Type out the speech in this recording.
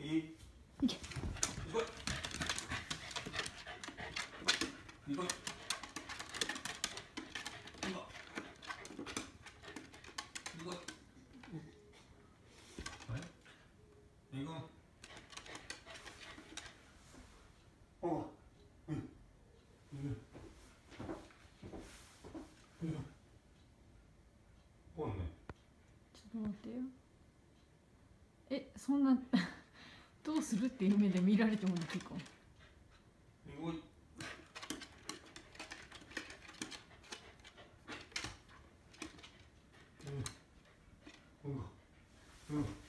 いいいけ。 行こい行こい行こい行こいあれ行こうおうんうんうんこうねちょっと待ってよ。そんなどうするっていう目で見られてもいいか。 おいうんうん